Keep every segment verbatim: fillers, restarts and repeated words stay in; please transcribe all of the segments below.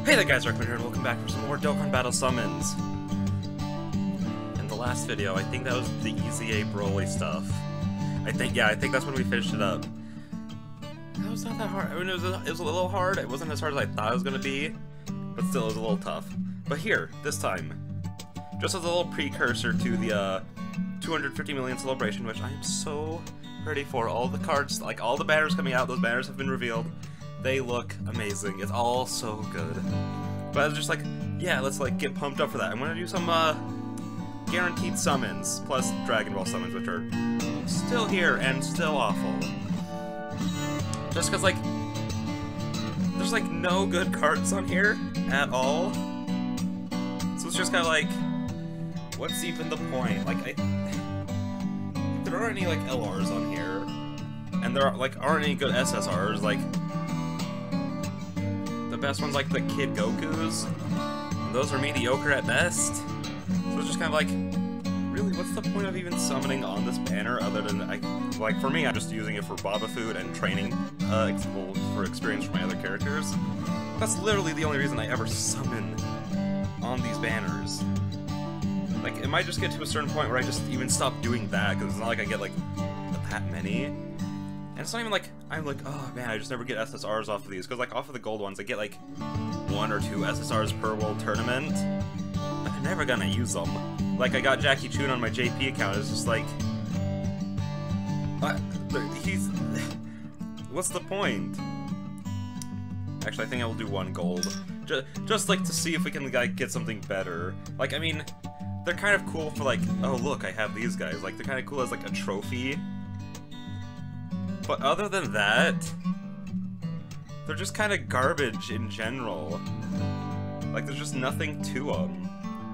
Hey there guys, Rekman here, and welcome back for some more Dokkan Battle Summons. In the last video, I think that was the Easy A Broly stuff. I think, yeah, I think that's when we finished it up. That was not that hard. I mean, it was, a, it was a little hard. It wasn't as hard as I thought it was going to be, but still, it was a little tough. But here, this time, just as a little precursor to the uh, two hundred fifty million celebration, which I am so ready for. All the cards, like all the banners coming out, those banners have been revealed. They look amazing. It's all so good. But I was just like, yeah, let's like get pumped up for that. I'm gonna do some uh, guaranteed summons, plus Dragon Ball summons, which are still here and still awful. Just cause like, there's like no good cards on here at all. So it's just kind of like, what's even the point? Like, I, there aren't any like L Rs on here, and there are, like aren't any good S S Rs. Like, the best ones like the Kid Gokus, and those are mediocre at best. So it's just kind of like, really, what's the point of even summoning on this banner other than, I, like for me, I'm just using it for Baba Food and training uh, ex well, for experience for my other characters. That's literally the only reason I ever summon on these banners. Like, it might just get to a certain point where I just even stop doing that, because it's not like I get like that many. And it's not even like, I'm like, oh man, I just never get S S Rs off of these, because like off of the gold ones, I get like one or two S S Rs per world tournament, but I'm never gonna use them. Like, I got Jackie Chun on my J P account, it's just like, uh, he's, what's the point? Actually, I think I will do one gold, just, just like to see if we can like get something better. Like, I mean, they're kind of cool for like, oh look, I have these guys, like they're kind of cool as like a trophy. But other than that, they're just kind of garbage in general. Like, there's just nothing to them.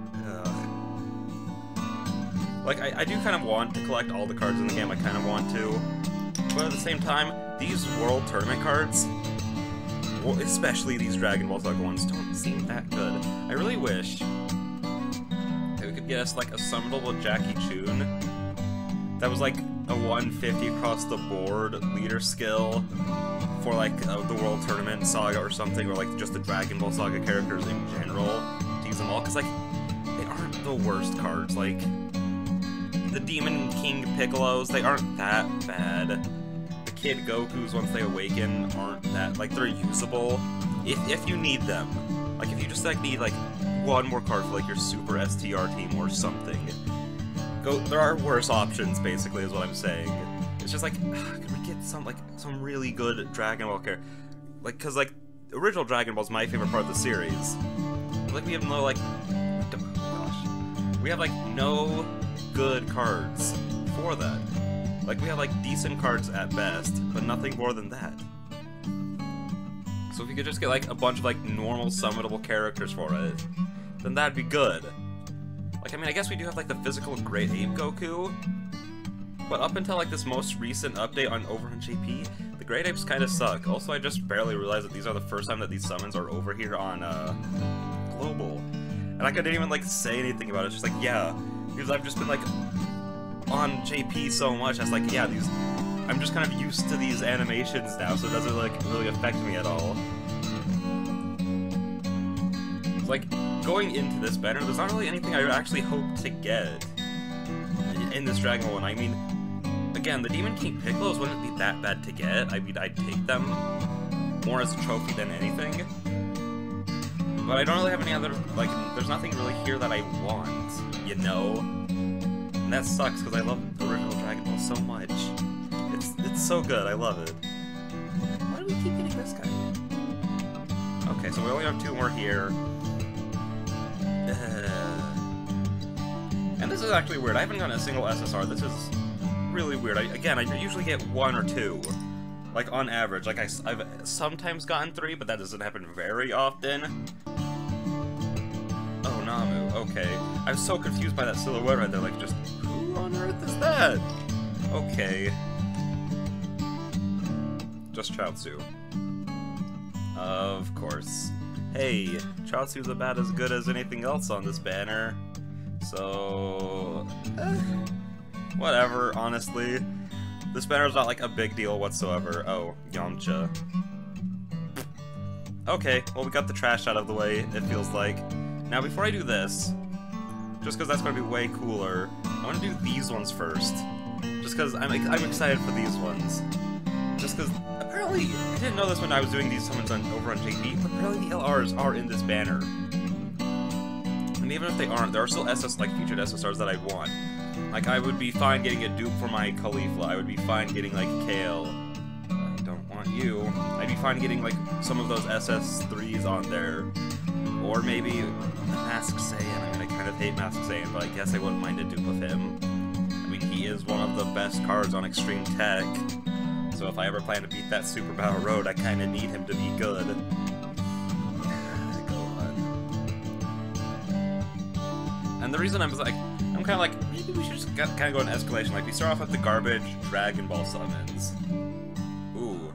Ugh. Like, I, I do kind of want to collect all the cards in the game, I kind of want to. But at the same time, these World Tournament cards, well, especially these Dragon Ball Saga ones, don't seem that good. I really wish that we could get us, like, a summonable Jackie Chun that was, like, a one fifty across the board leader skill for like uh, the World Tournament Saga or something, or like just the Dragon Ball Saga characters in general, to use them all, because like, they aren't the worst cards. Like, the Demon King Piccolos, they aren't that bad. The Kid Gokus, once they awaken, aren't that, like, they're usable if, if you need them. Like, if you just like need like one more card for like your Super S T R team or something. Go, there are worse options, basically, is what I'm saying. It's just like, ugh, can we get some, like, some really good Dragon Ball character? Like, because, like, original Dragon Ball is my favorite part of the series. Like, we have no, like, oh gosh. We have, like, no good cards for that. Like, we have, like, decent cards at best, but nothing more than that. So if you could just get, like, a bunch of, like, normal summonable characters for it, then that'd be good. Like, I mean, I guess we do have, like, the physical Great Ape Goku, but up until, like, this most recent update on over on J P, the Great Apes kind of suck. Also, I just barely realized that these are the first time that these summons are over here on, uh, Global. And like, I didn't even, like, say anything about it. It's just like, yeah, because I've just been, like, on J P so much, I was like, yeah, these, I'm just kind of used to these animations now, so it doesn't, like, really affect me at all. It's like, going into this banner, there's not really anything I actually hope to get in this Dragon Ball one. I mean, again, the Demon King Piccolos wouldn't be that bad to get. I mean, I'd take them more as a trophy than anything. But I don't really have any other, like, there's nothing really here that I want, you know? And that sucks, because I love the original Dragon Ball so much. It's, it's so good, I love it. Why do we keep getting this guy? Okay, so we only have two more here. And this is actually weird. I haven't gotten a single S S R. This is really weird. I, again, I usually get one or two, like on average. Like I, I've sometimes gotten three, but that doesn't happen very often. Oh, Namu. Okay, I was so confused by that silhouette right there. Like, just who on earth is that? Okay, just Chaozu. Of course. Hey, Chaozu's about as good as anything else on this banner. So, eh, whatever, honestly. This banner's not like a big deal whatsoever. Oh, Yamcha. Okay, well we got the trash out of the way, it feels like. Now before I do this, just because that's going to be way cooler, I want to do these ones first. Just because I'm, I'm excited for these ones. Just because, apparently, I didn't know this when I was doing these summons on, over on J P, but apparently the L Rs are in this banner. And even if they aren't, there are still S S, like, featured S S Rs that I want. Like, I would be fine getting a dupe for my Caulifla, I would be fine getting, like, Kale. I don't want you. I'd be fine getting, like, some of those S S threes on there. Or maybe a Mask Saiyan. I mean, I kind of hate Mask Saiyan, but I guess I wouldn't mind a dupe of him. I mean, he is one of the best cards on Extreme Tech. So if I ever plan to beat that Super Battle Road, I kind of need him to be good. Go on. And the reason I'm like, I'm kind of like, maybe we should just kind of go in escalation. Like, we start off with the garbage Dragon Ball summons. Ooh.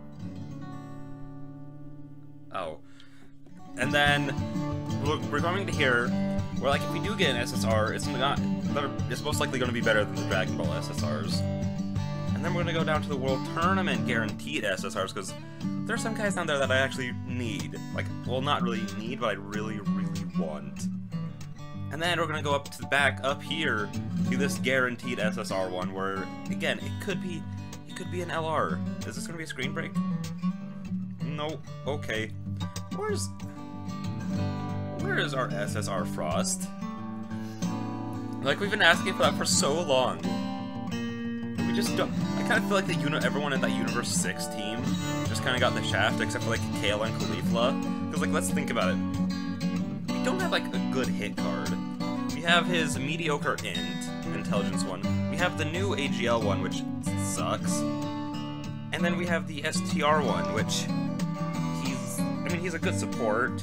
Oh. And then we're, we're going to here where, like, if we do get an S S R, it's not, it's most likely going to be better than the Dragon Ball S S Rs. And then we're going to go down to the World Tournament guaranteed S S Rs, because there's some guys down there that I actually need. Like, well, not really need, but I really, really want. And then we're going to go up to the back, up here, to this guaranteed S S R one, where, again, it could be, it could be an L R. Is this going to be a screen break? Nope. Okay. Where's, where is our S S R Frost? Like, we've been asking for that for so long. We just don't, I kind of feel like the uni everyone in that Universe six team just kind of got the shaft, except for, like, Kale and Caulifla. Because, like, let's think about it. We don't have, like, a good hit card. We have his mediocre int, intelligence one. We have the new A G L one, which sucks. And then we have the S T R one, which he's, I mean, he's a good support,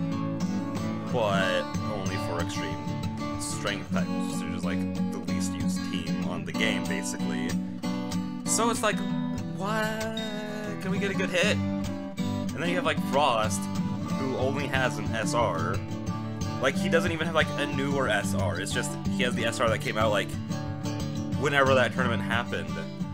but only for extreme strength types, which is, like, the least used team on the game, basically. So it's like, what? Can we get a good hit? And then you have, like, Frost, who only has an S R. Like, he doesn't even have, like, a newer S R. It's just, he has the S R that came out, like, whenever that tournament happened.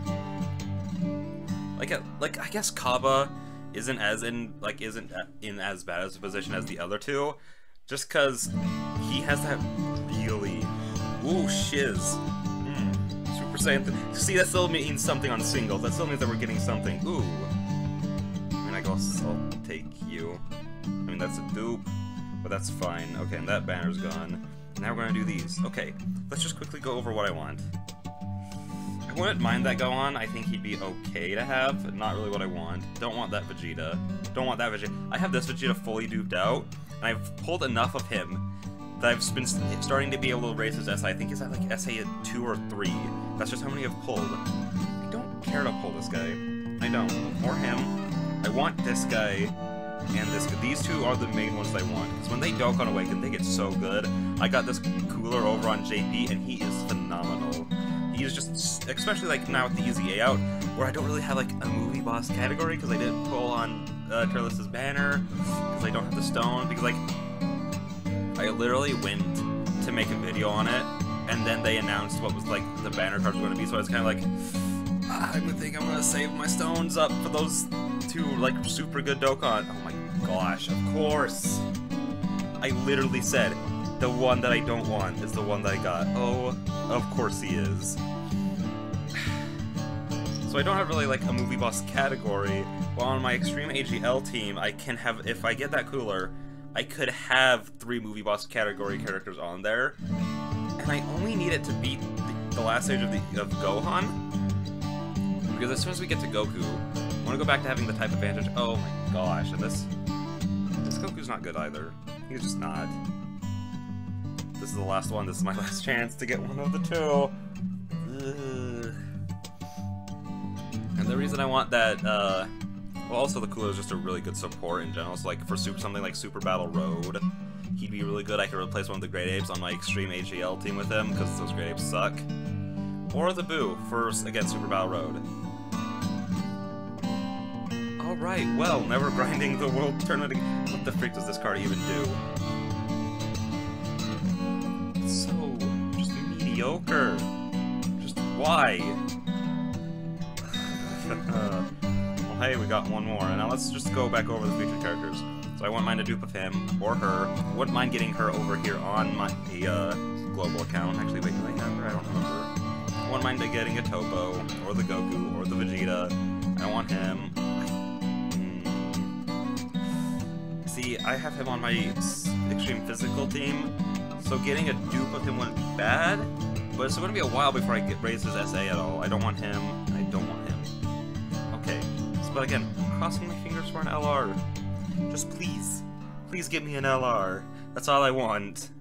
Like, like I guess Kaba isn't as in, like, isn't in as bad as a position as the other two, just because he has that really, ooh, shiz. Mm. Super Saiyan. See, that still means something on singles. That still means that we're getting something. Ooh. I mean, I guess I'll take you. I mean, that's a dupe, but that's fine. Okay, and that banner's gone. Now we're gonna do these. Okay, let's just quickly go over what I want. I wouldn't mind that Gohan. I think he'd be okay to have, but not really what I want. Don't want that Vegeta. Don't want that Vegeta. I have this Vegeta fully duped out, and I've pulled enough of him that I've been starting to be able to raise his S I. I think he's at like S A two or three. That's just how many I've pulled. I don't care to pull this guy. I don't. Or him. I want this guy and this guy. These two are the main ones I want, because when they Dokkan Awaken, they get so good. I got this Cooler over on J P, and he is phenomenal. He's just, especially like now with the easy A out, where I don't really have like a movie boss category, because I didn't pull on uh, Turles' banner, because I don't have the stone, because like, I literally went to make a video on it, and then they announced what was like the banner cards were going to be, so I was kind of like, ah, I think I'm going to save my stones up for those two like super good Dokkan. Oh my gosh, of course. I literally said, the one that I don't want is the one that I got. Oh, of course he is. So I don't have really like a movie boss category. While on my Extreme A G L team, I can have, if I get that Cooler, I could have three movie boss category characters on there. And I only need it to beat the, the last stage of, the, of Gohan. Because as soon as we get to Goku, I want to go back to having the type advantage. Oh my gosh, and this, this Goku's not good either. He's just not. This is the last one. This is my last chance to get one of the two. Ugh. And the reason I want that, uh, well, also the Cooler is just a really good support in general. So like for super, something like Super Battle Road, he'd be really good. I could replace one of the Great Apes on my Extreme A G L team with him, because those Great Apes suck. Or the Boo for, again, Super Battle Road. Alright, well, never grinding the World Tournament. What the freak does this card even do? It's so just mediocre. Just why? Oh hey, we got one more. And now let's just go back over the featured characters. So I wouldn't mind a dupe of him, or her. Wouldn't mind getting her over here on my uh, global account. Actually, wait, do I have her? I don't remember. I wouldn't mind getting a Topo, or the Goku, or the Vegeta. I want him. Mm. See, I have him on my Extreme Physical team, so getting a dupe of him wouldn't be bad, but it's going to be a while before I get raise his S A at all. I don't want him. I don't want him. Okay, so, but again, crossing my fingers for an L R. Just please, please give me an L R. That's all I want.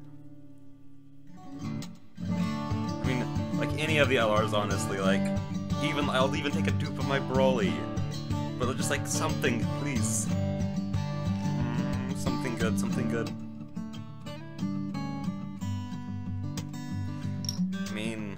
I mean, like any of the L Rs, honestly. Like, even I'll even take a dupe of my Broly, but just like something, please. Mm, something good, something good. I mean,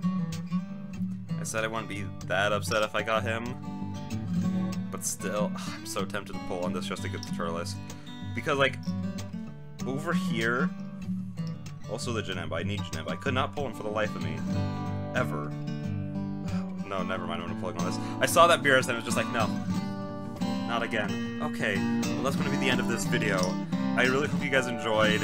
I said I wouldn't be that upset if I got him. But still, I'm so tempted to pull on this just to get the Turles. Because, like, over here... Also the Janemba. I need Janemba. I could not pull him for the life of me. Ever. No, never mind. I'm gonna plug on this. I saw that Beerus and I was just like, no. Not again. Okay, well that's gonna be the end of this video. I really hope you guys enjoyed.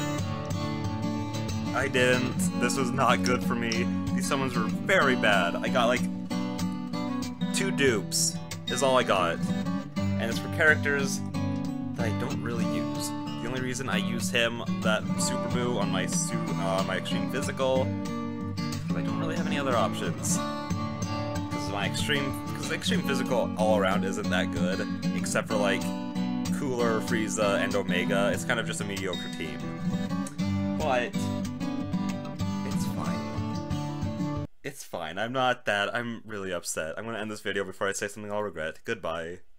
I didn't. This was not good for me. These summons were very bad. I got, like, two dupes. Is all I got. And it's for characters that I don't really use. The only reason I use him, that Super Boo, on my su uh, my Extreme Physical, because I don't really have any other options. Because my Extreme, because Extreme Physical all around isn't that good, except for like Cooler, Frieza, and Omega. It's kind of just a mediocre team. But it's fine. It's fine. I'm not that. I'm really upset. I'm gonna end this video before I say something I'll regret. Goodbye.